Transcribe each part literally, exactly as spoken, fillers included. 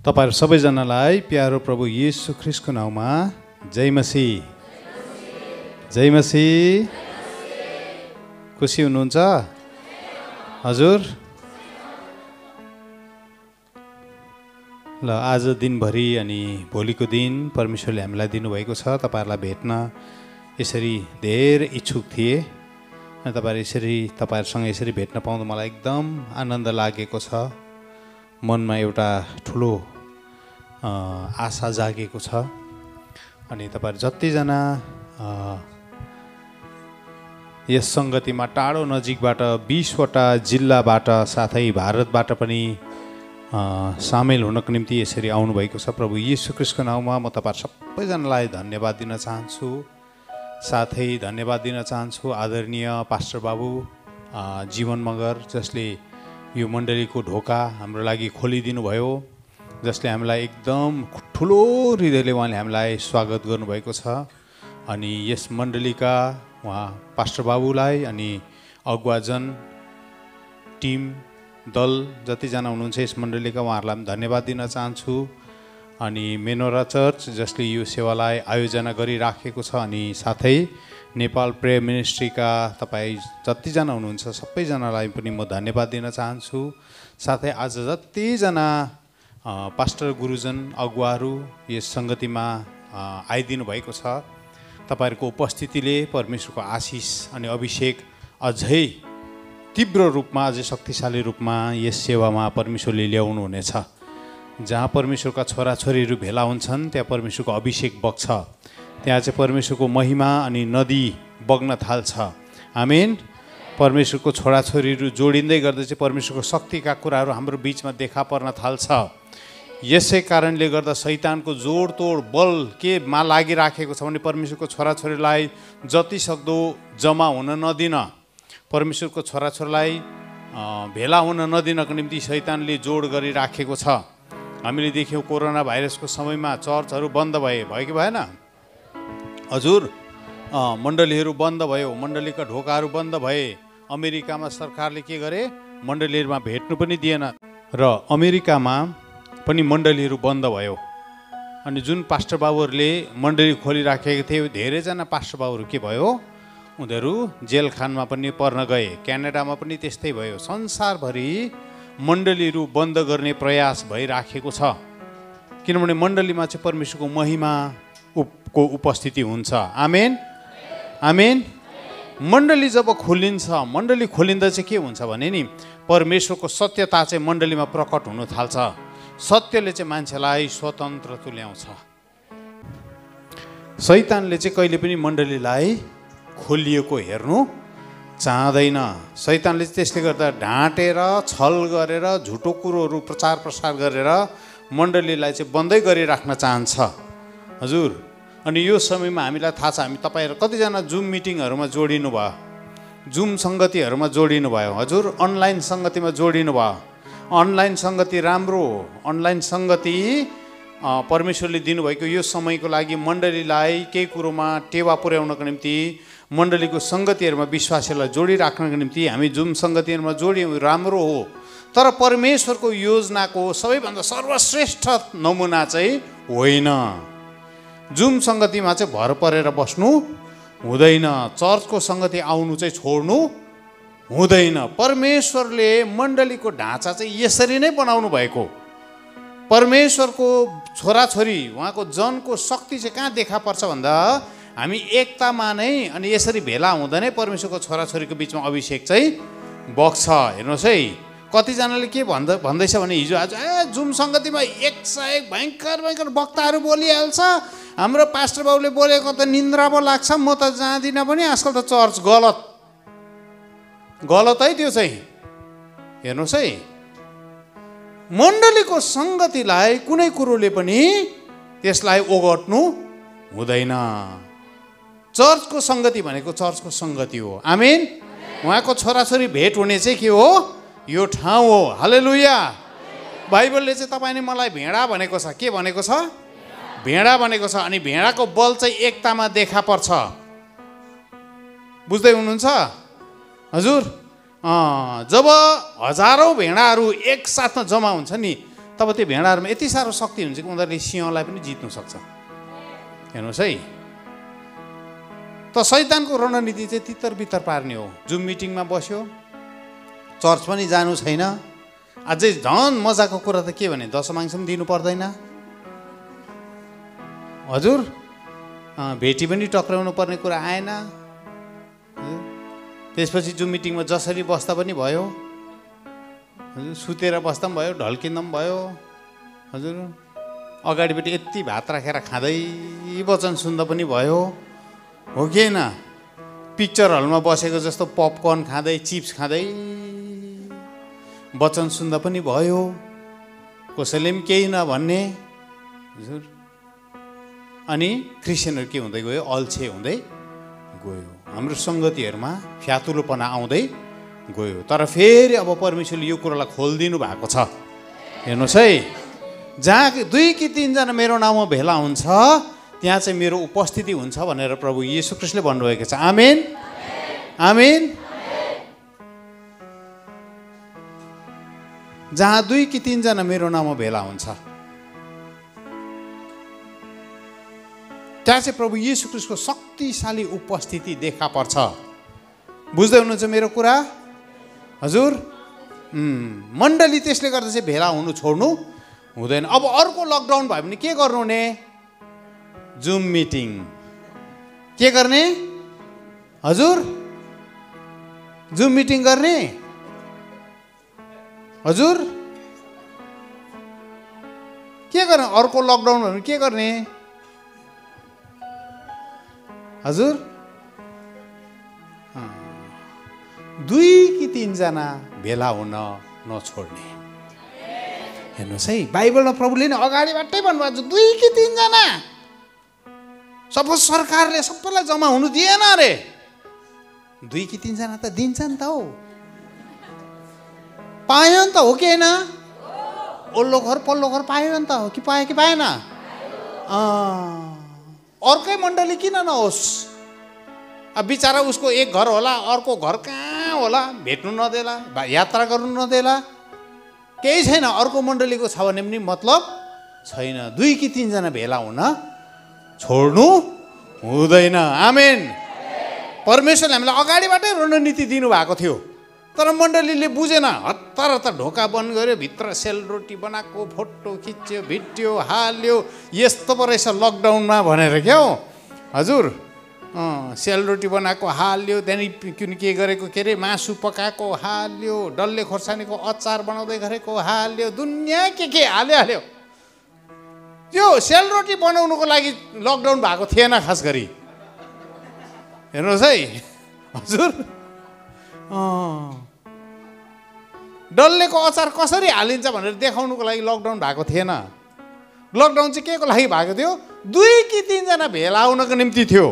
तपाईहरु सबैजनालाई प्यारो प्रभु येशू ख्रीष्टको नाममा जय मसीह। जय मसीह। खुसी हुनुहुन्छ हजुर? ल आज दिनभरि अनि भोलिको दिन परमेश्वरले हामीलाई दिनुभएको छ। तपाईहरुलाई भेट्न यसरी धेरै इच्छुक थिए अनि तपाईहरु यसरी तपाईहरुसँग यसरी भेट्न पाउँदा मलाई एकदम आनन्द लागेको छ। मनमा एउटा ठुलो आशा जागेको छ अनि तपाईहरु जतिजना यस संगतिमा टाढो नजिकबाट बीस वटा जिल्लाबाट साथै भारतबाट पनि सामेल हुनको निम्ति यसरी आउनु भएको छ। प्रभु येशू ख्रीष्टको नाममा म तपाईहरु सबैजनालाई धन्यवाद दिन चाहन्छु। साथै धन्यवाद दिन चाहन्छु आदरणीय पास्टर बाबु जीवन मगर, जसले यो मण्डलीको ढोका हाम्रो लागि खोलिदिनु भयो, जसले हामीलाई एकदम ठुलो हृदयले उहाँले हामीलाई स्वागत गर्नुभएको छ। अनि यस मण्डलीका उहाँ पास्टर बाबुलाई अनि अगुवाजन टिम दल जतिजना हुनुहुन्छ यस मण्डलीका उहाँहरूलाई पनि धन्यवाद दिन चाहन्छु। अनि मेनोरा चर्च जसले यो सेवालाई आयोजना गरिराखेको छ, अनि साथै नेपाल प्रेयर मिनिस्ट्रीका तपाईँ जतिजना हुनुहुन्छ सबैजनालाई पनि म धन्यवाद दिन चाहन्छु। साथै आज जतिजना पास्टर गुरुजन अगुवाहरू यस सङ्गतिमा आइदिनु भएको छ, तपाईहरुको उपस्थितिले परमेश्वरको आशिष अनि अभिषेक अझै तीव्र रूपमा अझै शक्तिशाली रूपमा यस सेवामा परमेश्वरले ल्याउनु हुनेछ। जहाँ परमेश्वरका छोराछोरीहरू भेला हुन्छन् त्यहाँ परमेश्वरको अभिषेक बग्छ, त्यहाँ चाहिँ परमेश्वरको महिमा अनि नदी बग्न थाल्छ। आमेन। परमेश्वरको छोराछोरीहरू जोडिँदै गर्दा चाहिँ परमेश्वरको शक्तिका कुराहरू हाम्रो बिचमा देखा पर्न थाल्छ। यसै कारणले गर्दा शैतानको जोडतोड बल केमा लागिराखेको छ भने परमेश्वरको छोराछोरीलाई जति सक्दो जम्मा हुन नदिन, परमेश्वरको छोराछोरीलाई भेला हुन नदिनको निम्ति शैतानले जोड गरिराखेको छ। हामीले देख्यौँ कोरोना भाइरसको समयमा चर्चहरू बन्द भए भयो कि भएन हजुर? मण्डलीहरू बन्द भयो, मण्डलीका ढोकाहरू बन्द भए। अमेरिकामा सरकारले के गरे, मण्डलीहरूमा भेट्नु पनि दिएन र अमेरिकामा पनि मण्डलीहरू बन्द भयो। अनि जुन पास्टर बाबुहरूले मण्डली खोलिराखेको थियो, धेरैजना पास्टर बाबुहरू के भयो, उनीहरू जेल खानमा पनि पर्न गए। क्यानाडामा पनि त्यस्तै भयो। संसारभरि मण्डलीहरू बन्द गर्ने प्रयास भइराखेको छ, किनभने मण्डलीमा चाहिँ परमेश्वरको महिमा को उपस्थिति हुन्छ। आमेन आमेन। मण्डली जब खोलिन्छ, मण्डली खोलिँदा चाहिँ के हुन्छ भने नि परमेश्वरको सत्यता चाहिँ मण्डलीमा प्रकट हुन थाल्छ। सत्यले चाहिँ मान्छेलाई स्वतन्त्र तुल्याउँछ। शैतानले चाहिँ कहिले पनि मण्डलीलाई खोलिएको हेर्नु चाहँदैन। शैतानले चाहिँ त्यसले गर्दा ढाँटेर छल गरेर झुटो कुरोहरू प्रचार प्रसार गरेर मण्डलीलाई चाहिँ बन्दै गरिराख्न चाहन्छ हजुर। अनि यो समयमा हामीलाई थाहा छ, हामी तपाईँहरू कतिजना जुम मिटिङहरूमा जोडिनु भयो, जुम सङ्गतिहरूमा जोडिनु भयो हजुर, अनलाइन सङ्गतिमा जोडिनु भयो। अनलाइन सङ्गति राम्रो हो। अनलाइन सङ्गति परमेश्वरले दिनुभएको यो समयको लागि मण्डलीलाई केही कुरोमा टेवा पुर्याउनको निम्ति, मण्डलीको सङ्गतिहरूमा विश्वासीलाई जोडिराख्नको निम्ति हामी जुम सङ्गतिहरूमा जोडियौँ, राम्रो हो। तर परमेश्वरको योजनाको सबैभन्दा सर्वश्रेष्ठ नमुना चाहिँ होइन। जुम सङ्गतिमा चाहिँ भर परेर बस्नु हुँदैन। चर्चको सङ्गति आउनु चाहिँ छोड्नु हुँदैन। परमेश्वरले मण्डलीको ढाँचा चाहिँ यसरी नै बनाउनु भएको। परमेश्वरको छोराछोरी उहाँको जनको शक्ति चाहिँ कहाँ देखा पर्छ भन्दा हामी एकतामा नै अनि यसरी भेला हुँदा नै परमेश्वरको छोराछोरीको बिचमा अभिषेक चाहिँ बग्छ। हेर्नुहोस् है, कतिजनाले के भन्दा भन्दैछ भने हिजो आज ए जुम सङ्गतिमा एक सय एक भयङ्कर भयङ्कर वक्ताहरू बोलिहाल्छ, हाम्रो पास्टर बाबुले बोलेको त निन्द्रा पो लाग्छ, म त जाँदिनँ पनि, आजकल त चर्च गलत गलत है त्यो चाहिँ। हेर्नुहोस् है, मण्डलीको सङ्गतिलाई कुनै कुरोले पनि त्यसलाई ओगट्नु हुँदैन। चर्चको सङ्गति भनेको चर्चको सङ्गति हो। आमेन। उहाँको छोराछोरी भेट हुने चाहिँ के हो, यो ठाउँ हो। हालेलुया। बाइबलले चाहिँ तपाईँले मलाई भेडा भनेको छ। के भनेको छ? भेडा भनेको छ। अनि भेडाको बल चाहिँ एकतामा देखा पर्छ। बुझ्दै हुनुहुन्छ हजुर? जब हजारौँ भेडाहरू एकसाथमा जम्मा हुन्छ नि, तब त्यो भेडाहरूमा यति साह्रो शक्ति हुन्छ कि उनीहरूले सिंहलाई पनि जित्नु सक्छ। हेर्नुहोस् है, त शैतानको रणनीति चाहिँ तितर बितर पार्ने हो। जुम मिटिङमा बस्यो, चर्च पनि जानु छैन, अझै झन् मजाको कुरा त के भने दशमांश पनि दिनु पर्दैन हजुर, भेटी पनि टक्राउनु पर्ने कुरा आएन। त्यसपछि जुम मिटिङमा जसरी बस्दा पनि भयो, हजुर सुतेर बस्दा पनि भयो, ढल्किँदा पनि भयो हजुर, अगाडिपट्टि यति भात राखेर खाँदै वचन सुन्दा पनि भयो, हो कि होइन? पिक्चर हलमा बसेको जस्तो पपकर्न खाँदै चिप्स खाँदै वचन सुन्दा पनि भयो, कसैले पनि केही नभन्ने हजुर। अनि क्रिस्चियनहरू के हुँदै गयो? अल्छे हुँदै गयो, हाम्रो सङ्गतिहरूमा फ्यातुलोपना आउँदै गयो। तर फेरि अब परमेश्वरले यो कुरालाई खोलिदिनु भएको छ। हेर्नुहोस् है, जहाँ दुई कि तिनजना मेरो नाउँमा भेला हुन्छ त्यहाँ चाहिँ मेरो उपस्थिति हुन्छ भनेर प्रभु येशू ख्रीष्टले भन्नुभएको छ। आमेन आमेन। जहाँ दुई कि तिनजना मेरो नाउँमा भेला हुन्छ त्यहाँ चाहिँ प्रभु येशू ख्रीष्टको शक्तिशाली उपस्थिति देखा पर्छ। बुझ्दै हुनुहुन्छ मेरो कुरा हजुर? मण्डली त्यसले गर्दा चाहिँ भेला हुनु छोड्नु हुँदैन। अब अर्को लकडाउन भयो भने के गर्नु हुने? Zoom meeting. के गर्ने हजुर? जुम मिटिङ गर्ने हजुर। के गर्ने? अर्को लकडाउन भयो भने के गर्ने हजुर? दुई कि तिनजना भेला हुन नछोड्ने। हेर्नुहोस् है, बाइबलमा प्रभुले नै अगाडिबाटै भन्नुभएको छ दुई कि तिनजना। सपोज सरकारले सबैलाई जम्मा हुनु दिएन अरे, दुई कि तिनजना त दिन्छ नि त हो, पायो नि त, हो कि होइन? ओल्लो घर पल्लो घर पायो नि त, हो कि पायो कि पाएन? अर्कै मण्डली किन नहोस्? अब बिचरा उसको एक घर होला, अर्को घर कहाँ होला, भेट्नु नदेला, यात्रा गर्नु नदेला, केही छैन, अर्को मण्डलीको छ भने पनि मतलब छैन। दुई कि तिनजना भेला हुन छोड्नु हुँदैन। आमेन। परमेश्वरले हामीलाई अगाडिबाटै रणनीति दिनुभएको थियो, तर मण्डलीले बुझेन। हतार हतार ढोका बन्द गर्यो, भित्र सेलरोटी बनाएको फोटो खिच्यो, भिडियो हाल्यो, यस्तो पो रहेछ लकडाउनमा भनेर क्या हो हजुर। अँ सेलरोटी बनाएको हाल्यो, त्यहाँदेखि कुन के गरेको के अरे मासु पकाएको हाल्यो, डल्ले खोर्सानीको अचार बनाउँदै गरेको हाल्यो, दुनियाँ के के हाल्यो हाल्यो। त्यो सेलरोटी बनाउनुको लागि लकडाउन भएको थिएन खास गरी। हेर्नुहोस् है हजुर, डल्लेको अचार कसरी हालिन्छ भनेर देखाउनुको लागि लकडाउन भएको थिएन। लकडाउन चाहिँ के को लागि भएको थियो? दुई कि तिनजना भेला हुनको निम्ति थियो।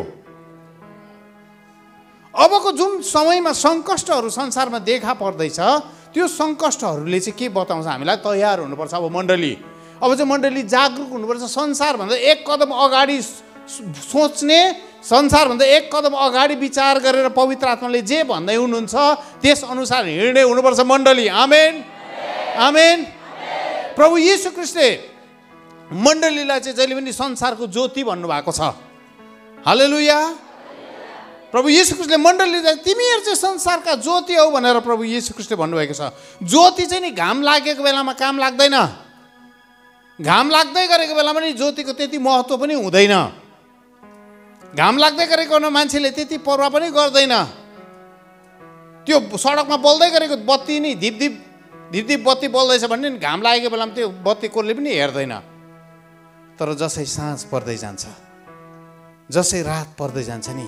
अबको जुन समयमा सङ्कष्टहरू संसारमा देखा पर्दैछ, त्यो सङ्कष्टहरूले चाहिँ के बताउँछ हामीलाई? तयार हुनुपर्छ। अब मण्डली अब चाहिँ मण्डली जागरुक हुनुपर्छ। संसारभन्दा एक कदम अगाडि सोच्ने, संसारभन्दा एक कदम अगाडि विचार गरेर पवित्र आत्माले जे भन्दै हुनुहुन्छ त्यस अनुसार हिँड्ने हुनुपर्छ मण्डली। आमेन आमेन। प्रभु येशू ख्रीष्टले मण्डलीलाई चाहिँ जहिले पनि संसारको ज्योति भन्नुभएको छ। हालेलुया। प्रभु येशू ख्रीष्टले मण्डलीलाई तिमीहरू चाहिँ संसारका ज्योति हौ भनेर प्रभु येशू ख्रीष्टले भन्नुभएको छ। ज्योति चाहिँ नि घाम लागेको बेलामा काम लाग्दैन, घाम लाग्दै गरेको बेलामा नि ज्योतिको त्यति महत्त्व पनि हुँदैन। घाम लाग्दै गरेको मान्छेले त्यति परवाह पनि गर्दैन। त्यो सडकमा बल्दै गरेको बत्ती नि धिपधिप धिपधिप बत्ती बल्दैछ भने नि घाम लागेको बेलामा त्यो बत्ती कसले पनि हेर्दैन। तर जसै साँझ पर्दै जान्छ, जसै रात पर्दै जान्छ नि,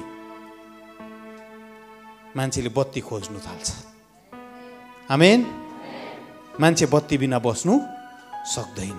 मान्छेले बत्ती खोज्नु थाल्छ। आमेन। मान्छे बत्ती बिना बस्नु सक्दैन।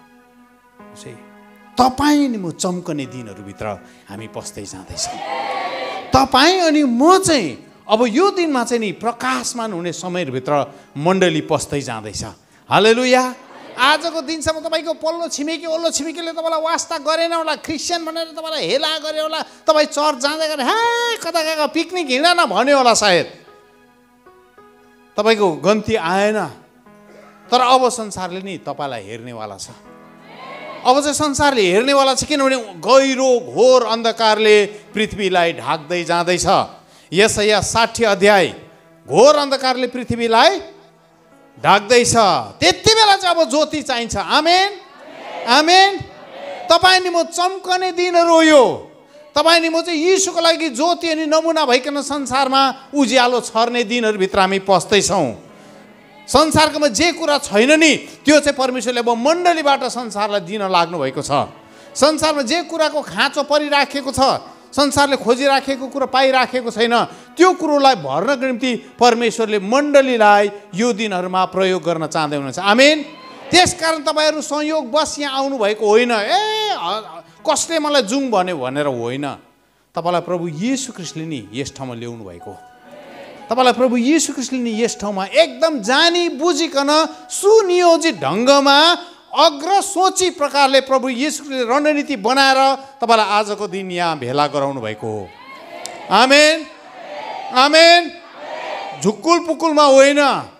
तपाईँ अनि म चम्कने दिनहरूभित्र हामी पस्दै जाँदैछौँ। तपाईँ अनि म चाहिँ अब यो दिनमा चाहिँ नि प्रकाशमान हुने समयभित्र मण्डली पस्दै जाँदैछ। हालेलुया। आजको दिनसम्म तपाईँको पल्लो छिमेकी ओल्लो छिमेकीले तपाईँलाई वास्ता गरेन होला, क्रिस्चियन भनेर तपाईँलाई हेला गरे होला, तपाईँ चर्च जाँदै गरे हे कता कता पिकनिक हिँड न भन्यो होला, सायद तपाईँको गन्ती आएन। तर अब संसारले नि तपाईँलाई हेर्नेवाला छ। अब चाहिँ संसारले हेर्नेवाला छ, किनभने गहिरो घोर अन्धकारले पृथ्वीलाई ढाक्दै जाँदैछ। यशाया साठी अध्याय, घोर अन्धकारले पृथ्वीलाई ढाक्दैछ। त्यति बेला चाहिँ अब ज्योति चाहिन्छ। आमेन आमेन। तपाईँ नि म चम्कने दिनहरू हो यो। तपाईँ नि म चाहिँ यीशुको लागि ज्योति अनि नमुना भइकन संसारमा उज्यालो छर्ने दिनहरूभित्र हामी पस्दैछौँ। संसारकोमा जे कुरा छैन नि त्यो चाहिँ परमेश्वरले अब मण्डलीबाट संसारलाई दिन लाग्नु भएको छ। संसारमा जे कुराको खाँचो परिराखेको छ, संसारले खोजिराखेको कुरा पाइराखेको छैन, त्यो कुरोलाई भर्नको निम्ति परमेश्वरले मण्डलीलाई यो दिनहरूमा प्रयोग गर्न चाहँदै हुनुहुन्छ। आमेन। त्यसकारण तपाईँहरू संयोगवश यहाँ आउनुभएको होइन, ए कसले मलाई जाउँ भन्यो भनेर होइन। तपाईँलाई प्रभु येशू ख्रीष्टले नि यस ठाउँमा ल्याउनु भएको। तपाईँलाई प्रभु येशू ख्रीष्टले नि यस ठाउँमा एकदम जानी बुझिकन सुनियोजित ढङ्गमा अग्र सोची प्रकारले प्रभु येशूले रणनीति बनाएर तपाईँलाई आजको दिन यहाँ भेला गराउनु भएको हो। आमेन आमेन। झुक्कुल पुकुलमा होइन,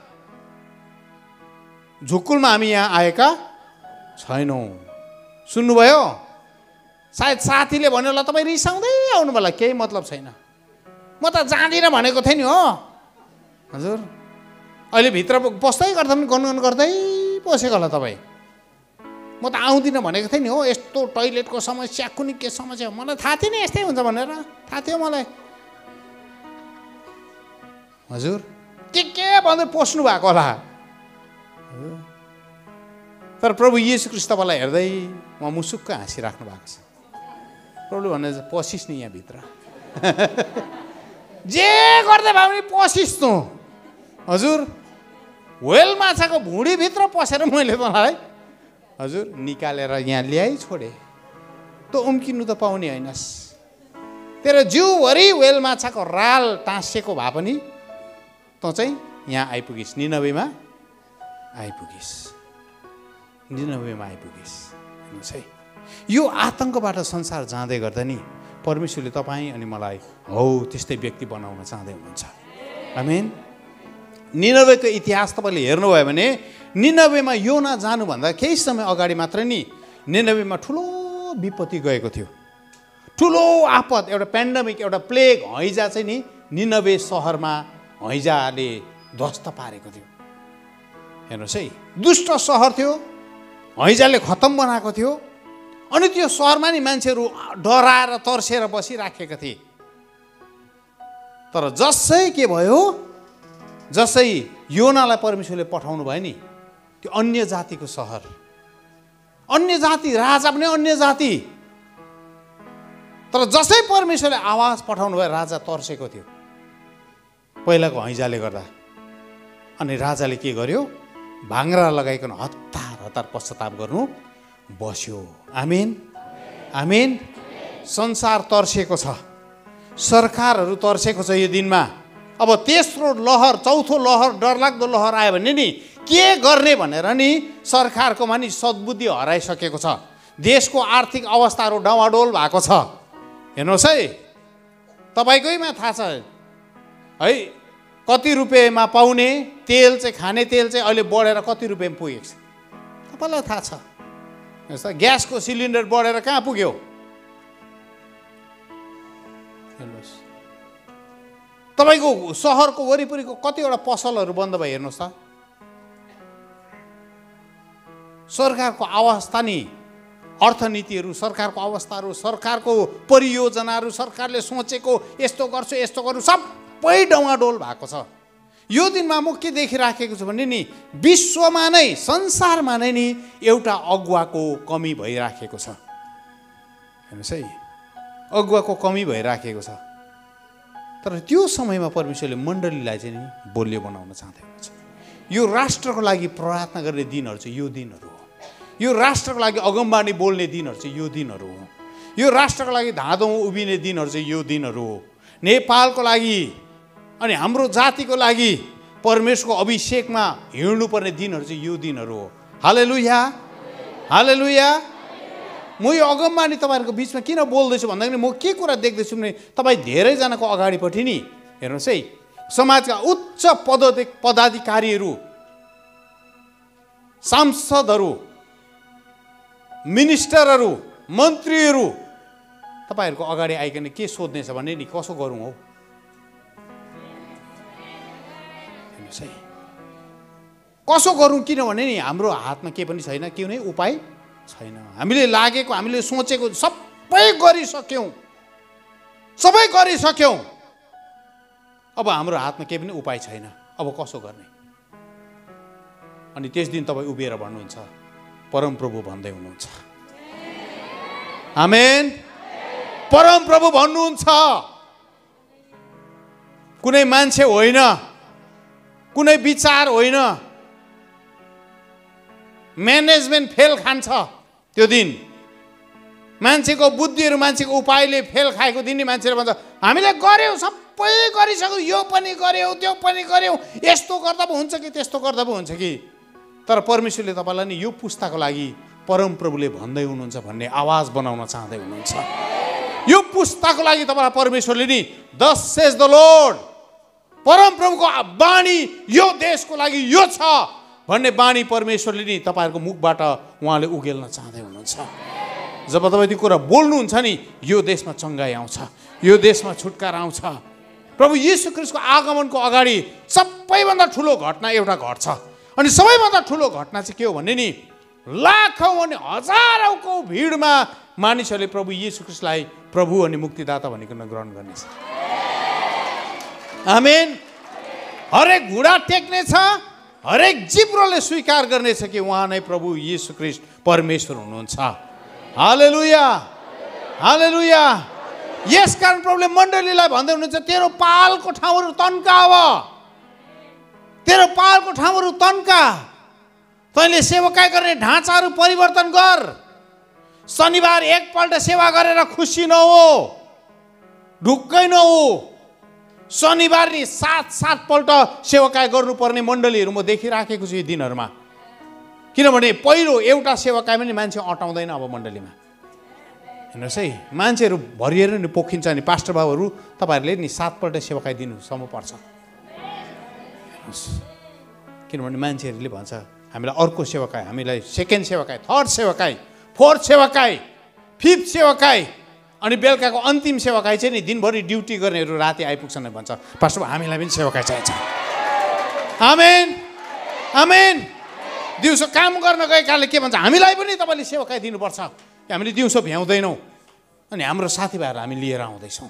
झुक्कुलमा हामी यहाँ आएका छैनौँ। सुन्नुभयो? सायद साथीले भन्यो होला तपाईँ रिसाउँदै आउनु होला, केही मतलब छैन, म त जाँदिनँ भनेको थिएँ नि हो। हजुर अहिले भित्र बस्दै गर्दा पनि गनगन गर्दै बसेको होला तपाईँ। म त आउँदिनँ भनेको थिएँ नि हो, यस्तो टोइलेटको समस्या कुनै के समस्या मलाई थाहा थियो नि यस्तै हुन्छ भनेर, थाहा थियो मलाई। हजुर के के भन्दै पस्नु भएको होला। तर प्रभु येशू ख्रीष्ट तपाईँलाई हेर्दै म मुसुक्क हाँसिराख्नु भएको छ। प्रभुले भने पसिस् नि यहाँभित्र, जे गर्दै भए पनि पसिस् तँ। हजुर व्हेल माछाको भुँडीभित्र पसेर मैले तँलाई हजुर निकालेर यहाँ ल्याइ छोडे, तँ उम्किनु त पाउने होइनस्। तेरो जिउभरि व्हेल माछाको राल टाँसिएको भए पनि तँ चाहिँ यहाँ आइपुगिस्, निनवेमा आइपुगिस्, निनवेमा आइपुगिस्। हेर्नुहोस् है, यो आतङ्कबाट संसार जाँदै गर्दा नि परमेश्वरले तपाईँ अनि मलाई हौ त्यस्तै व्यक्ति बनाउन चाहँदै हुनुहुन्छ। आमेन। निनवेको इतिहास तपाईँले हेर्नुभयो भने निनवेमा योना जानुभन्दा केही समय अगाडि मात्र नि निनवेमा ठुलो विपत्ति गएको थियो। ठुलो आपद, एउटा पेन्डेमिक, एउटा प्लेग, हैजा चाहिँ नि निनवे सहरमा हैजाले ध्वस्त पारेको थियो। हेर्नुहोस् है, दुष्ट सहर थियो, हैजाले खतम बनाएको थियो। अनि त्यो सहरमा नि मान्छेहरू डराएर तर्सेर बसिराखेका थिए। तर जसै के भयो, जसै योनालाई परमेश्वरले पठाउनु भयो नि त्यो अन्य जातिको सहर, अन्य जाति, राजा पनि अन्य जाति, तर जसै परमेश्वरले आवाज पठाउनु भयो राजा तर्सेको थियो पहिलाको हैजाले गर्दा। अनि राजाले के गर्यो, भाङ्रा लगाइकन हतार हतार पश्चाताप गर्नु बस्यो। आमेन आमेन। संसार तर्सेको छ, सरकारहरू तर्सेको छ यो दिनमा। अब तेस्रो लहर, चौथो लहर, डरलाग्दो लहर आयो भने नि के गर्ने भनेर नि सरकारकोमा नि सद्बुद्धि हराइसकेको छ। देशको आर्थिक अवस्थाहरू डावाडोल भएको छ। हेर्नुहोस् है, तपाईँकैमा थाहा छ है, कति रुपियाँमा पाउने तेल चाहिँ, खाने तेल चाहिँ अहिले बढेर कति रुपियाँमा पुगेको छ तपाईँलाई थाहा छ। ग्यासको सिलिन्डर बढेर कहाँ पुग्यो हेर्नुहोस्। तपाईँको सहरको वरिपरिको कतिवटा पसलहरू बन्द भयो हेर्नुहोस् त। सरकारको अवस्था नि, अर्थनीतिहरू, सरकारको अवस्थाहरू, सरकारको परियोजनाहरू, सरकारले सोचेको यस्तो गर्छु यस्तो गर्छु सबै डौँडोल भएको छ। यो दिनमा म के देखिराखेको छु भने नि विश्वमा नै, संसारमा नै नि एउटा अगुवाको कमी भइराखेको छ। हेर्नुहोस् है, अगुवाको कमी भइराखेको छ। तर त्यो समयमा परमेश्वरले मण्डलीलाई चाहिँ नि बलियो बनाउन चाहँदै हुनुहुन्छ। यो राष्ट्रको लागि प्रार्थना गर्ने दिनहरू चाहिँ यो दिनहरू हो। यो राष्ट्रको लागि अगमबाणी बोल्ने दिनहरू चाहिँ यो दिनहरू हो। यो राष्ट्रको लागि धाँधो उभिने दिनहरू चाहिँ यो दिनहरू हो। नेपालको लागि अनि हाम्रो जातिको लागि परमेश्वरको अभिषेकमा हिँड्नुपर्ने दिनहरू चाहिँ यो दिनहरू हो। हालेलुया हालेलुया। म यो अगमबाणी तपाईँहरूको बिचमा किन बोल्दैछु भन्दाखेरि म के कुरा देख्दैछु भने तपाईँ धेरैजनाको अगाडिपट्टि नि हेर्नुहोस् है, समाजका उच्च पद पदाधिकारीहरू सांसदहरू, मिनिस्टरहरू, मन्त्रीहरू तपाईँहरूको अगाडि आइकन के सोध्नेछ भने नि कसो गरौँ हौ? हेर्नुहोस् है, कसो गरौँ? किनभने नि हाम्रो हातमा के पनि छैन, के नै उपाय छैन। हामीले लागेको, हामीले सोचेको सबै गरिसक्यौँ, सबै गरिसक्यौँ। अब हाम्रो हातमा केही पनि उपाय छैन। अब कसो गर्ने? अनि त्यस दिन तपाईँ उभिएर भन्नुहुन्छ, परमप्रभु भन्दै हुनुहुन्छ। आमेन। परमप्रभु भन्नुहुन्छ, कुनै मान्छे होइन, कुनै विचार होइन। म्यानेजमेन्ट फेल खान्छ त्यो दिन। मान्छेको बुद्धिहरू, मान्छेको उपायले फेल खाएको दिन नि मान्छेले भन्छ हामीले गऱ्यौँ, सबै गरिसक्यौँ, यो पनि गऱ्यौँ, त्यो पनि गऱ्यौँ, यस्तो गर्दा पो हुन्छ कि त्यस्तो गर्दा पो हुन्छ कि। तर परमेश्वरले तपाईँलाई नि यो पुस्ताको लागि परमप्रभुले भन्दै हुनुहुन्छ भन्ने आवाज बनाउन चाहँदै हुनुहुन्छ। यो पुस्ताको लागि तपाईँलाई परमेश्वरले नि दस सेज द लर्ड, परमप्रभुको बाणी यो देशको लागि यो छ भन्ने बाणी परमेश्वरले नि तपाईँहरूको मुखबाट उहाँले उगेल्न चाहँदै हुनुहुन्छ। जब तपाईँ त्यो कुरा बोल्नुहुन्छ नि, यो देशमा चङ्गाई आउँछ, यो देशमा छुटकारा आउँछ। प्रभु यीशु ख्रीष्टको आगमनको अगाडि सबैभन्दा ठुलो घटना एउटा घट्छ। अनि सबैभन्दा ठुलो घटना चाहिँ के हो भने नि, लाखौँ अनि हजारौँको भिडमा मानिसहरूले प्रभु यीशु ख्रीष्टलाई प्रभु अनि मुक्तिदाता भनिकन ग्रहण गर्नेछ। आमेन। हरेक घुँडा टेक्नेछ, हरेक जिब्रोले स्वीकार गर्नेछ कि उहाँ नै प्रभु यीशु ख्रीष्ट परमेश्वर हुनुहुन्छ। हालेलुया, हालेलुया। यसकारण प्रभुले मण्डलीलाई भन्दै हुनुहुन्छ, तेरो पालको ठाउँहरू तन्काव, तेरो पालको ठाउँहरू तन्का। तैँले सेवकाई गर्ने ढाँचाहरू परिवर्तन गर। शनिबार एकपल्ट सेवा गरेर खुसी नहो, ढुक्कै नहो। शनिबार नि सात सातपल्ट सेवकाई गर्नुपर्ने मण्डलीहरू म देखिराखेको छु यी दिनहरूमा। किनभने पहिलो एउटा सेवकाई पनि मान्छे अटाउँदैन अब मण्डलीमा। हेर्नुहोस् है, मान्छेहरू भरिएर नि पोखिन्छ नि। पास्टर बाबुहरू तपाईँहरूले नि सातपल्ट सेवकाई दिनुसम्म पर्छ। किनभने मान्छेहरूले भन्छ हामीलाई अर्को सेवकाई, हामीलाई सेकेन्ड सेवकाई, थर्ड सेवकाई, फोर्थ सेवकाई, फिफ्थ सेवकाई, अनि बेलुकाको अन्तिम सेवकाई चाहिँ नि दिनभरि ड्युटी गर्नेहरू राति आइपुग्छन् भन्छ पास्टर हामीलाई पनि सेवकाई चाहिन्छ। आमेन, आमेन। दिउँसो काम गर्न गएकाले के भन्छ, हामीलाई पनि तपाईँले सेवकाई दिनुपर्छ, हामीले दिउँसो भ्याउँदैनौँ। अनि हाम्रो साथीभाइहरू हामी लिएर आउँदैछौँ।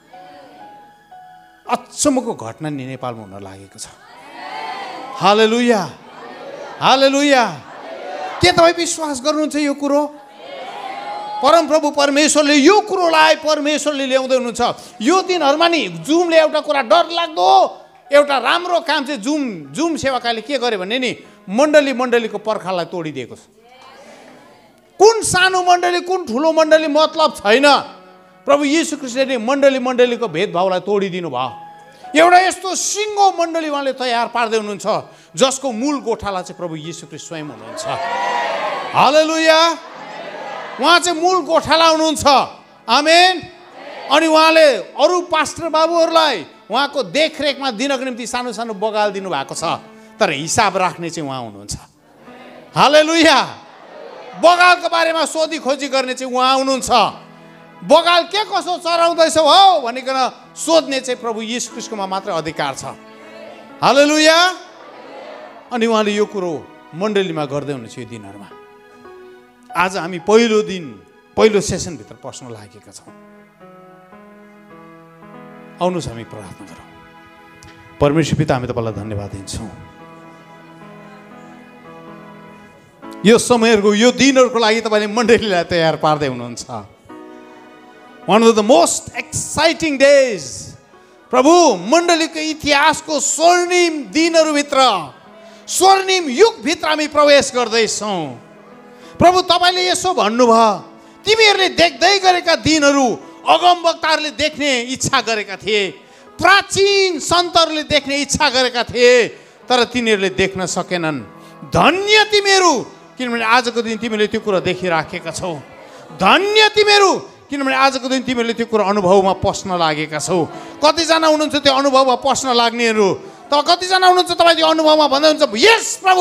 अचम्मको घटना नि नेपालमा हुन लागेको छ। हालेलुया, हालेलुया। के तपाईँ विश्वास गर्नुहुन्छ यो कुरो? परमप्रभु परमेश्वरले यो कुरोलाई परमेश्वरले ल्याउँदै हुनुहुन्छ। यो दिनहरूमा नि जुमले एउटा कुरा डरलाग्दो एउटा राम्रो काम चाहिँ जुम जुम सेवाकाले के गर्यो भने नि मण्डली मण्डलीको पर्खाललाई तोडिदिएको छ। कुन सानो मण्डली कुन ठुलो मण्डली मतलब छैन। प्रभु यीशु ख्रीष्टले मण्डली मण्डलीको भेदभावलाई तोडिदिनु भयो। एउटा यस्तो सिङ्गो मण्डली उहाँले तयार पार्दै हुनुहुन्छ जसको मूल गोठाला चाहिँ प्रभु यीशु ख्रीष्ट स्वयं हुनुहुन्छ। हालेलुया। उहाँ चाहिँ मूल गोठाला हुनुहुन्छ। आमेन। अनि उहाँले अरू पास्टर बाबुहरूलाई उहाँको देखरेखमा दिनको निम्ति सानो सानो बगाल दिनुभएको छ, तर हिसाब राख्ने चाहिँ उहाँ हुनुहुन्छ। हालेलुया। बगालको बारेमा सोधी खोजी गर्ने चाहिँ उहाँ हुनुहुन्छ। बगाल के कसो चराउँदैछौ हो भनिकन सोध्ने चाहिँ प्रभु यीशु ख्रीष्टकोमा मात्र अधिकार छ। हालेलुया। अनि उहाँले यो कुरो मण्डलीमा गर्दै हुनुहुन्छ यो दिनहरूमा। आज हामी पहिलो दिन पहिलो सेसनभित्र पस्न लागेका छौँ। आउनुहोस् हामी प्रार्थना गरौँ। परमेश्वर पिता, हामी तपाईँलाई धन्यवाद दिन्छौँ यो समयहरूको यो दिनहरूको लागि तपाईँले मण्डलीलाई तयार पार्दै हुनुहुन्छ। One of the most exciting days प्रभु, मण्डलीको इतिहासको स्वर्णिम दिनहरूभित्र स्वर्णिम युगभित्र हामी प्रवेश गर्दैछौँ। प्रभु, तपाईँले यसो भन्नुभयो, तिमीहरूले देख्दै गरेका दिनहरू अगमवक्ताहरूले देख्ने इच्छा गरेका थिए, प्राचीन सन्तहरूले देख्ने इच्छा गरेका थिए, तर तिनीहरूले देख्न सकेनन्। धन्य तिमीहरू, किनभने आजको दिन तिमीले त्यो कुरा देखिराखेका छौ। धन्य तिमीहरू, किनभने आजको दिन तिमीहरूले त्यो कुरा अनुभवमा पस्न लागेका छौ। कतिजना हुनुहुन्छ त्यो अनुभवमा पस्न लाग्नेहरू? त कतिजना हुनुहुन्छ तपाईँ त्यो अनुभवमा भन्दै हुन्छ, यस प्रभु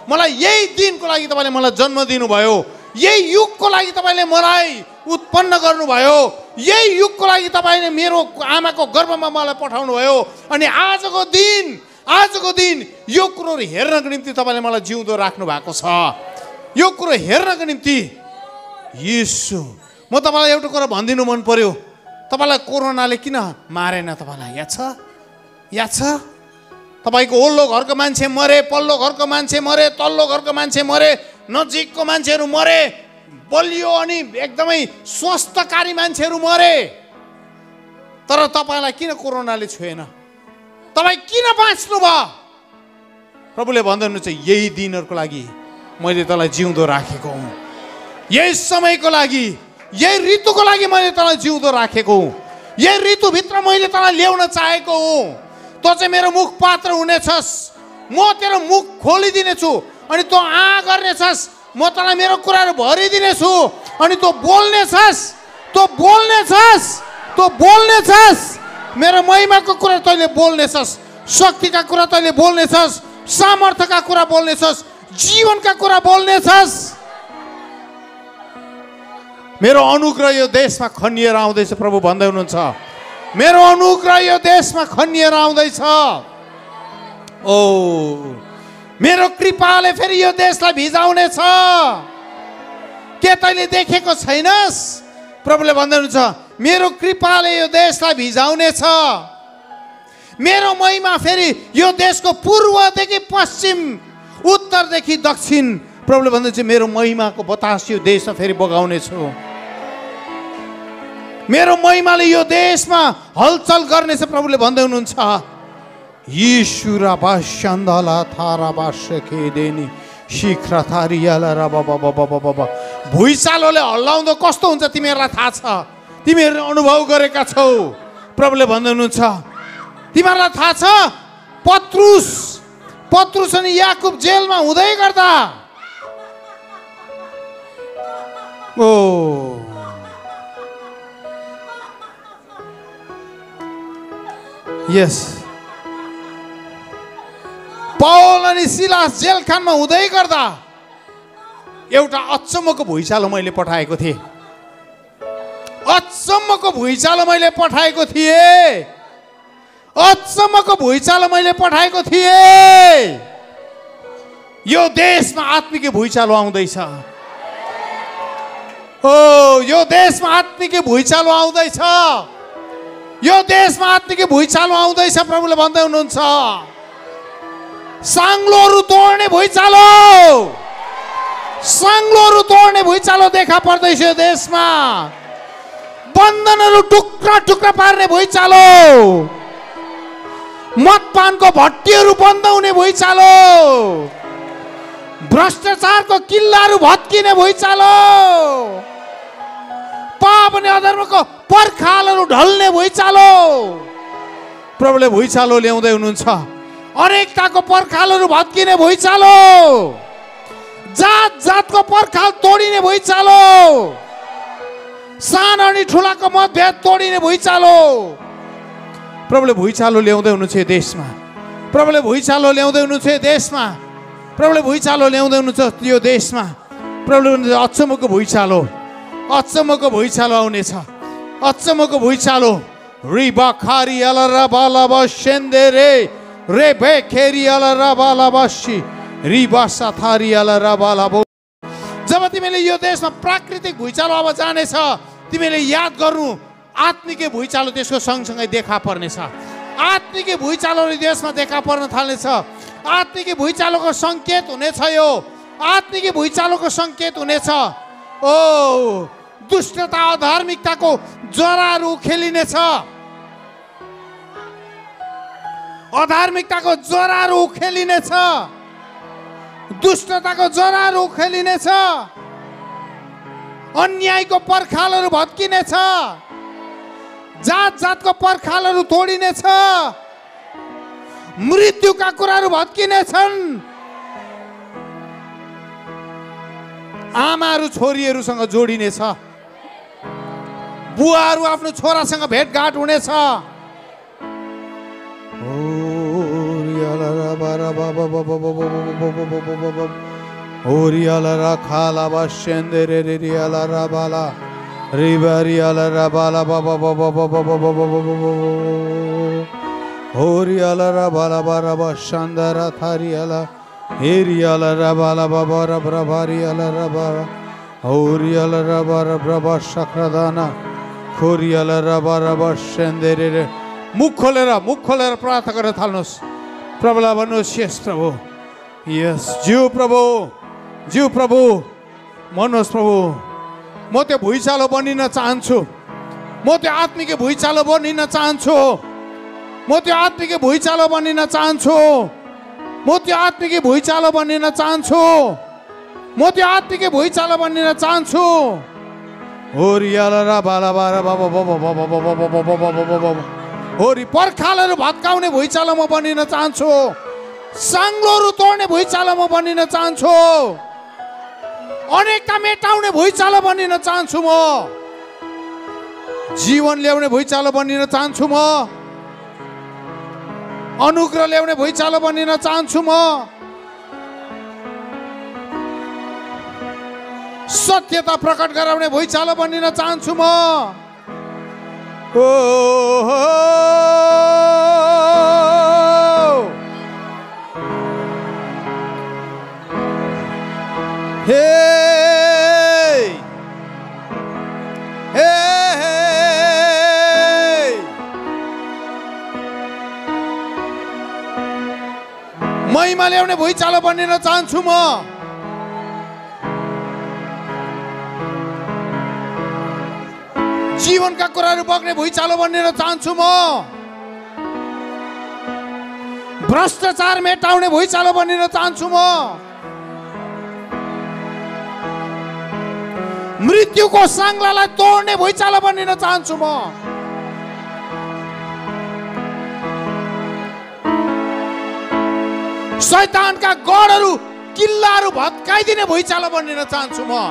मलाई यही दिनको लागि तपाईँले मलाई जन्म दिनुभयो, यही युगको लागि तपाईँले मलाई उत्पन्न गर्नुभयो, यही युगको लागि तपाईँले मेरो आमाको गर्भमा मलाई पठाउनु भयो। अनि आजको दिन आजको दिन यो कुरोहरू हेर्नको निम्ति तपाईँले मलाई जिउँदो राख्नु भएको छ। यो कुरो हेर्नको निम्ति येशू, म तपाईँलाई एउटा कुरा भनिदिनु मन पर्यो, तपाईँलाई कोरोनाले किन मारेन? तपाईँलाई याद छ? याद छ? तपाईँको ओल्लो घरको मान्छे मरे, पल्लो घरको मान्छे मरे, तल्लो घरको मान्छे मरे, नजिकको मान्छेहरू मरे, बलियो अनि एकदमै स्वस्थकारी मान्छेहरू मरे। तर तपाईँलाई किन कोरोनाले छोएन? तपाईँ किन बाँच्नु भयो? प्रभुले भन्दै हुनुहुन्छ यही दिनहरूको लागि मैले तँलाई जिउँदो राखेको हुँ, यही समयको लागि, यही ऋतुको लागि मैले तँलाई जिउँदो राखेको हुँ, यही ऋतुभित्र मैले तँलाई ल्याउन चाहेको हुँ। तँ चाहिँ मेरो मुख पात्र हुनेछस्, म तेरो मुख खोलिदिनेछु अनि तँ आ गर्नेछस्, म तँलाई मेरो कुराहरू भरिदिनेछु अनि तँ बोल्नेछस्, तँ बोल्नेछस्, तँ बोल्नेछस्, मेरो महिमाको कुरा तैँले बोल्नेछस्, शक्तिका कुरा तैँले बोल्नेछस्, सामर्थ्यका कुरा बोल्नेछस्, जीवनका कुरा बोल्नेछस्। मेरो अनुग्रह यो देशमा खनिएर आउँदैछ। प्रभु भन्दै हुनुहुन्छ मेरो अनुग्रह यो देशमा खनिएर आउँदैछ। ओ मेरो कृपाले फेरि यो देशलाई भिजाउनेछ। के तैँले देखेको छैनस्? प्रभुले भन्दै हुनुहुन्छ मेरो कृपाले यो देशलाई भिजाउनेछ। मेरो महिमा फेरि यो देशको पूर्वदेखि पश्चिम, उत्तरदेखि दक्षिण, प्रभुले भन्दैछ मेरो महिमाको बतास यो देशमा फेरि बगाउनेछु। मेरो महिमाले यो देशमा हलचल गर्नेछ। प्रभुले भन्दै हुनुहुन्छ यीशुरा बाशान्दाला थारा बाशकेदेनी शीघ्र थारियाला र बाबा बाबा बाबा। भुइँचालोले हल्लाउँदो कस्तो हुन्छ तिमीहरूलाई थाहा छ, तिमीहरूले अनुभव गरेका छौ। प्रभुले भन्दै हुनुहुन्छ तिमीहरूलाई थाहा छ पत्रुस पत्रुस अनि याकुब जेलमा हुँदै गर्दा ओ यस पौल अनि सिलास जेलखानमा हुँदै गर्दा एउटा अचम्मको भुइँचालो मैले पठाएको थिएँ। अचम्मको भुइँचालो मैले पठाएको थिएँ। अचम्मको भुइँचालो मैले पठाएको थिएँ। यो देशमा आत्मिक भुइँचालो आउँदैछ। ओ यो देशमा आत्मिक भुइँचालो आउँदैछ। यो देशमा आत्मिक भुइँचालो आउँदैछ। प्रभुले भन्दै हुनुहुन्छ साङ्लोहरू तोड्ने भुइँचालो, साङ्लोहरू तोड्ने भुइँचालो देखा पर्दैछ यो देशमा। बन्धनहरू टुक्रा टुक्रा पार्ने भुइँचालो, मदपानको भट्टीहरू बन्द हुने भुइँचालो, भ्रष्टाचारको किल्लाहरू भत्किने भुइँचालो, पाप अनि अधर्मको पर्खालहरू ढल्ने भुइँचालो। प्रभुले भुइँचालो ल्याउँदै हुनुहुन्छ। अनेकताको पर्खालहरू भत्किने भुइँचालो, जात जातको पर्खाल तोडिने भुइँचालो, सानो अनि ठुलाको मतभेद तोडिने भुइँचालो। प्रभुले भुइँचालो ल्याउँदै हुनुहुन्छ यो देशमा। प्रभुले भुइँचालो ल्याउँदै हुनुहुन्छ यो देशमा। प्रभुले भुइँचालो ल्याउँदै हुनुहुन्छ यो देशमा। प्रभुले भन्नुहुन्छ अचम्मको भुइँचालो, अचम्मको भुइँचालो आउनेछ। अचम्मको भुइँचालो रिबा खारी अलरा बाला बसेन्दे रे रे बे खेरी अलरा बाला बसी रिबा साथारी अलरा बाला बो। जब तिमीले यो देशमा प्राकृतिक भुइँचालो अब जानेछ, तिमीले याद गर्नु आत्मिक भुइँचालो त्यसको सँगसँगै देखा पर्नेछ। आत्मिक भुइँचालोले देशमा देखा पर्न थाल्नेछ। आत्मिक भुइँचालोको सङ्केत हुनेछ। यो आत्मिक भुइँचालोको सङ्केत हुनेछ। ओ दुष्टता अधार्मिकताको जराहरू उखेलिनेछ। अधार्मिकताको जराहरू उखेलिनेछ। दुष्टताको जराहरू उखेलिनेछ। अन्यायको पर्खालहरू भत्किनेछ। जात जातको पर्खालहरू तोडिनेछ। मृत्युका कुराहरू भत्किनेछन्। आमाहरू छोरीहरूसँग जोडिनेछ। बुवाहरू आफ्नो छोरासँग भेटघाट हुनेछ। bara baba baba baba baba baba baba Oriala ra khala ba shendere riala ra bala Ribariala ra bala baba baba baba baba baba Oriala ra bala bara ba shandara thariala Eriala ra bala baba ra brabariala ra bara Oriala ra bara braba shakradana Khoriala ra bara ba shendere मुख खोलेर मुख खोलेर प्रार्थना गर्न थाल्नुहोस् प्रभुलाई भन्नुहोस् यस प्रभु यस ज्यू प्रभु ज्यू प्रभु भन्नुहोस् प्रभु म त्यो भुइँचालो बनिन चाहन्छु म त्यो आत्मिक भुइँचालो बनिन चाहन्छु म त्यो आत्मिक भुइँचालो बनिन चाहन्छु म त्यो आत्मिक भुइँचालो बनिन चाहन्छु म त्यो आत्मिक भुइँचालो बनिन चाहन्छु ओरियाला रा बाला बारा बाबा बाबा बाबा बाबा बाबा बाबा बाबा होरी पर्खालहरू भत्काउने भुइँचालो म बनिन चाहन्छु साङ्लोहरू तोड्ने भुइँचालो म बनिन चाहन्छु अनेकता मेटाउने भुइँचालो बनिन चाहन्छु म जीवन ल्याउने भुइँचालो बनिन चाहन्छु म अनुग्रह ल्याउने भुइँचालो बनिन चाहन्छु म सत्यता प्रकट गराउने भुइँचालो बनिन चाहन्छु म Oh, oh, hey, hey, hey. महिमा ल्याउने भुइँचालो बनिन चाहन्छु म जीवनका कुराहरू बग्ने भुइँचालो बनिन चाहन्छु म भ्रष्टाचार मेटाउने भुइँचालो बनिन चाहन्छु म मृत्युको साङ्लालाई तोड्ने भुइँचालो बनिन चाहन्छु म शैतानका गढहरू किल्लाहरू भत्काइदिने भुइँचालो बनिन चाहन्छु म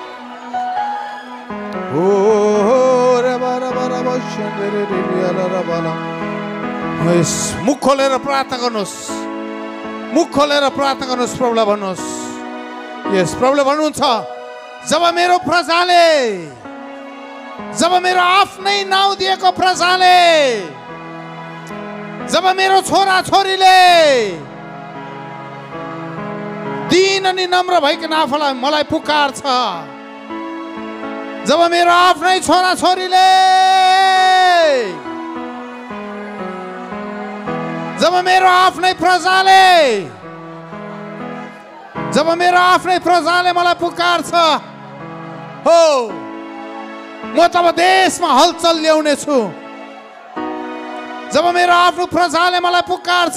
मुख खोलेर प्रार्थना गर्नुहोस् मुख खोलेर प्रार्थना गर्नुहोस् प्रभुलाई भन्नुहोस् यस प्रभुले भन्नुहुन्छ जब मेरो प्रजाले जब मेरो आफ्नै नाउँ दिएको प्रजाले जब मेरो छोरा छोरीले दीन अनि नम्र भइकन आफूलाई मलाई पुकार्छ जब मेरो आफ्नै छोरा छोरीले जब मेरो आफ्नै प्रजाले जब मेरो आफ्नै प्रजाले मलाई पुकार्छ हो म तब देशमा हलचल ल्याउने छु जब मेरो आफ्नो प्रजाले मलाई पुकार्छ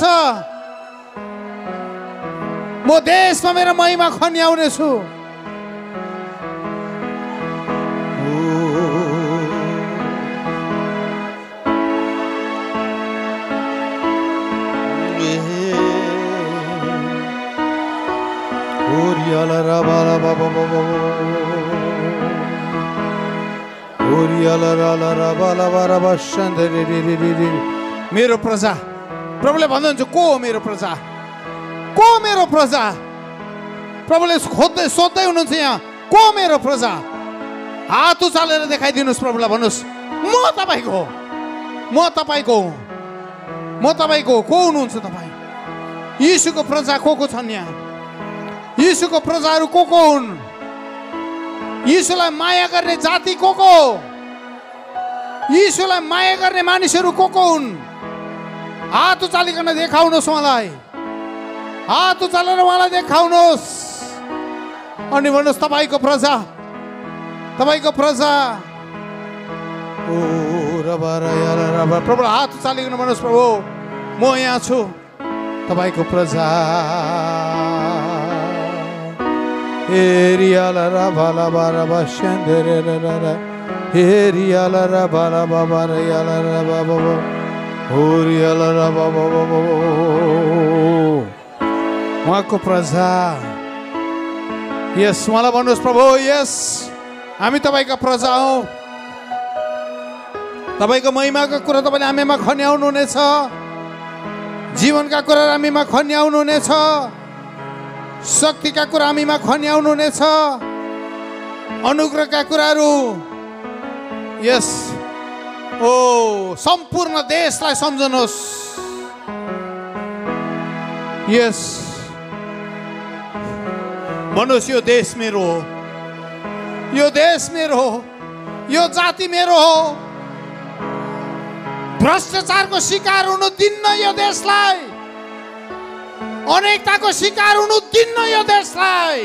म देशमा मेरो महिमा खन्याउने छु Oriala ra bala baba baba Oriala ra la ra bala bara bashandere ri ri ri ri मेरो प्रजा प्रभुले भन्नुहुन्छ को हो मेरो प्रजा को मेरो प्रजा प्रभुले खोज्दै सोध्दै हुनुहुन्छ यहाँ को मेरो प्रजा हात उचालेर देखाइदिनुहोस् प्रभुलाई भन्नुहोस् म तपाईको हो म तपाईको हो म तपाईको हो को हुनुहुन्छ तपाईँ यीशुको प्रजा को को छन् यहाँ यीशुको प्रजाहरू को को हुन् यीशुलाई माया गर्ने जाति को को यीशुलाई माया गर्ने मानिसहरू को को हुन् हात उचालिकन देखाउनुहोस् उहाँलाई हात उचालेर उहाँलाई देखाउनुहोस् अनि भन्नुहोस् तपाईको प्रजा तपाईको प्रजा ओ रबा रया रबा प्रभु हात उचालिकन भन्नुहोस् प्रभु म यहाँ छु तपाईको प्रजा एरियाला रा बाला बारा बशेंदरे रा रा एरियाला रा बाला बाबा रियाला रा बाबा ओरियाला रा बाबा बाबा उहाँको प्रजा यस मलाई भन्नुहोस् प्रभु यस हामी तपाईका प्रजा हौ तपाईको महिमाको कुरा तपाईले हामीमा खन्याउनु हुनेछ जीवनका कुरा हामीमा खन्याउनु हुनेछ, शक्तिका कुरा हामीमा खन्याउनु हुनेछ, अनुग्रहका कुराहरू। यस ओ सम्पूर्ण देशलाई सम्झनुहोस्। यस भन्नुहोस्, यो देश मेरो हो, यो देश मेरो हो, यो जाति मेरो हो। भ्रष्टाचारको शिकार हुनु दिन्न यो देशलाई, अनेकताको शिकार हुनु दिन्न यो देशलाई।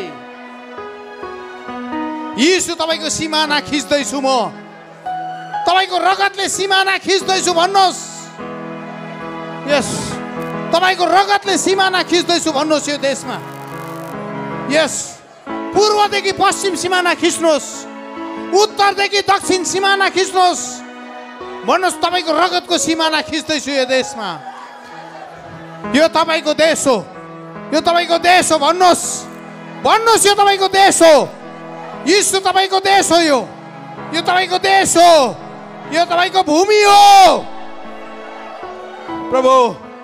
यीशु तपाईको सिमाना खिच्दैछु, म तपाईको रगतले सिमाना खिच्दैछु भन्नुहोस्। यस तपाईको रगतले सिमाना खिच्दैछु भन्नुहोस्। यो देशमा यस पूर्वदेखि पश्चिम सिमाना खिच्नुहोस्, उत्तरदेखि दक्षिण सिमाना खिच्नुहोस्, भन्नुहोस् तपाईको रगतको सिमाना खिच्दैछु यो देशमा। यो तपाईको देश हो, यो तपाईको देश हो भन्नुहोस्, भन्नुहोस् यो तपाईको देश हो। यीशु तपाईको देश हो, यो यो तपाईको देश हो, यो तपाईको भूमि हो। प्रभु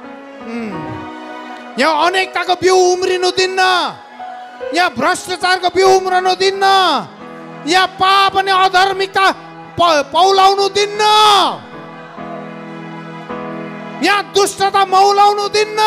यहाँ अनेकताको बिउ उम्रिनु दिन्न, यहाँ भ्रष्टाचारको बिउ उम्रनु दिन्न, यहाँ पाप अनि अधार्मिकता पौलाउनु दिन्न, यहाँ दुष्टता मौलाउनु दिन्न।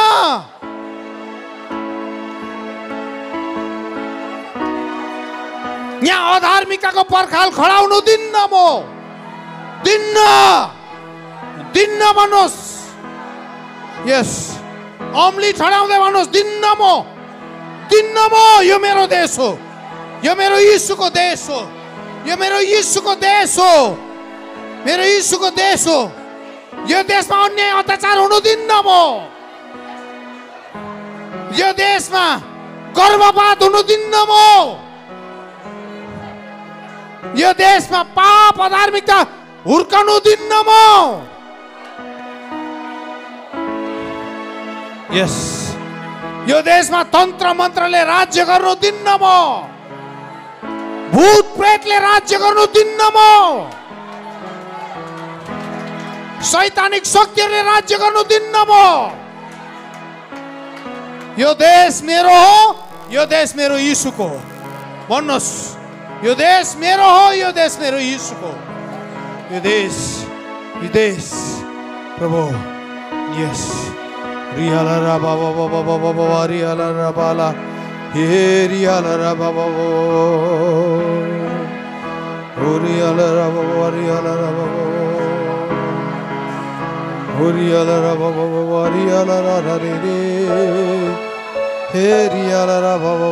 यहाँ अधार्मिकताको पर्खाल खडाउनु दिन्न, म दिन्न दिन्न भन्नुहोस्। यस अम्ली ठडाउँदै भन्नुहोस्, दिन्न म दिन्न म। यो मेरो देश हो, यो मेरो यीशुको देश हो, यो मेरो यीशुको देश हो, मेरो यीशुको देश हो। यो देशमा अन्याय अत्याचार हुनु दिन्न म। यो देशमा गर्भपात हुनु दिन्न म। यो देशमा पाप अधार्मिकता हुर्कनु दिन्न म। यस यो देशमा तन्त्र मन्त्रले राज्य गर्नु दिन्न म। भूत प्रेतले राज्य गर्नु दिन्न म। शैतानिक शक्तिहरूले राज्य गर्नु दिन्न म। यो देश मेरो हो, यो देश मेरो यीशुको हो भन्नुहोस्। यो देश मेरो हो, यो देश मेरो यीशुको। यो देश यो देश प्रभु। यस रियाला रा बाबा बाबा बाबा बाबा रियाला रा बाला हे रियाला रा बाबा ओ रियाला रा बाबा रियाला रा बाबा ओ रियाला रा बाबा बाबा रियाला रा रा रे रे हे रियाला रा बाबा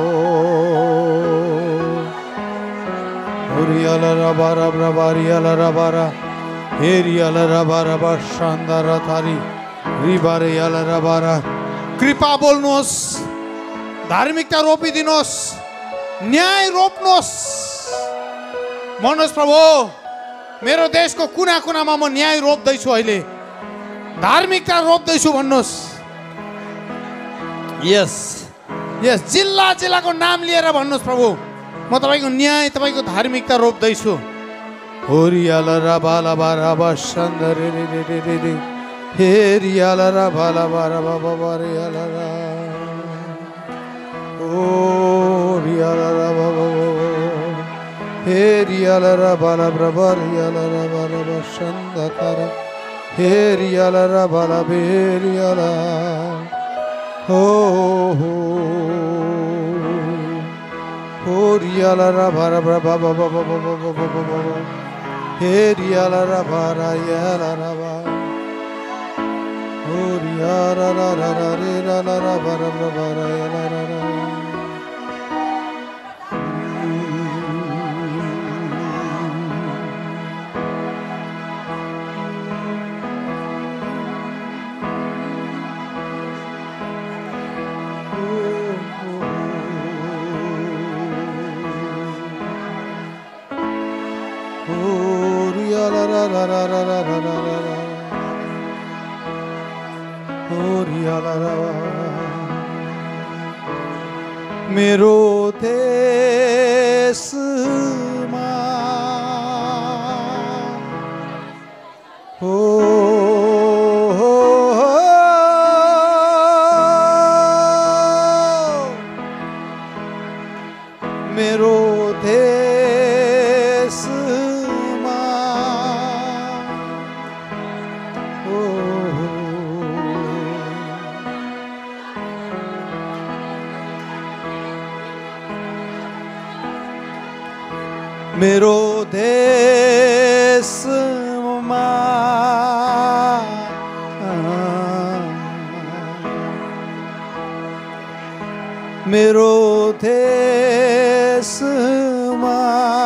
ओ रियाला रा बारा बारा रियाला रा बारा हे रियाला रा बारा बा शानदार थारी रिबारे याला रा बारा। कृपा बोल्नुहोस्, धार्मिकता रोपिदिनुहोस्, न्याय रोप्नुहोस्। भन्नुहोस् प्रभु मेरो देशको कुना कुनामा म न्याय रोप्दैछु, अहिले धार्मिकता रोप्दैछु भन्नुहोस्। यस यस जिल्ला जिल्लाको नाम लिएर भन्नुहोस् प्रभु म तपाईको न्याय तपाईको धार्मिकता रोप्दैछु। होरियाला रा बाला बारा बा शानदार रे रे रे रे रे हे रियाला रा बाला बारा बाबा बारे याला रा ओ रियाला रा बाबा हे रियाला रा बाला बाबा रियाला रा बाला बा शानदा तारा हे रियाला रा बाला बे रियाला हो हो हो रियाला रा बारा बाबा बाबा बाबा बाबा हे रियाला रा बारा याला रा बा Oriara la la la la la la bara bara la la la. Oriara la la la la la la la la. मेरो देशमा हो मेरो देशमा मेरो देशमा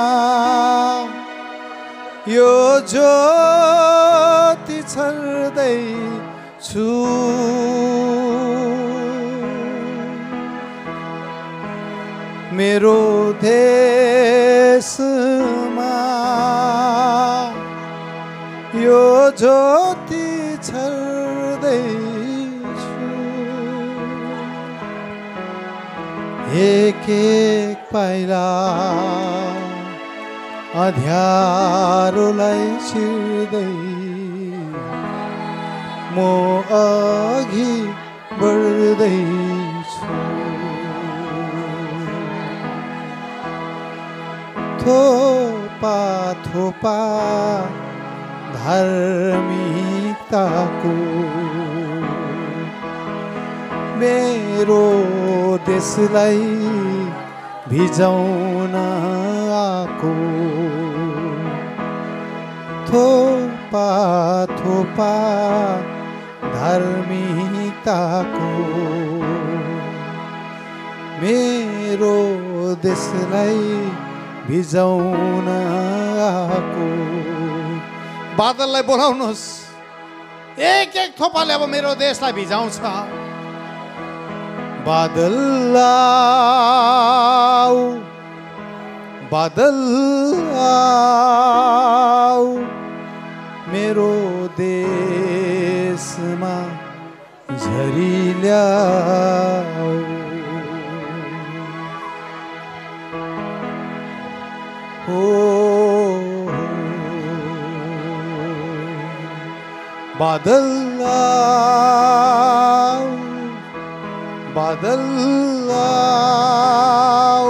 यो ज्योति छर्दैछु मेरो देशमा यो ज्योति छर्दैछु एक एक पाइला अँध्यारोलाई छिर्दै म अघि बढ्दैछु थोपा थोपा धार्मिकताको मेरो देशलाई भिजाउन आको थोपा थोपा धार्मिकताको मेरो देशलाई भिजाउन आको बादललाई बोलाउनुहोस् एक एक थोपाले अब मेरो देशलाई भिजाउँछ बादल आऊ बादल आऊ मेरो देशमा झरिल्याऊ हो बादल आऊ बादल आऊ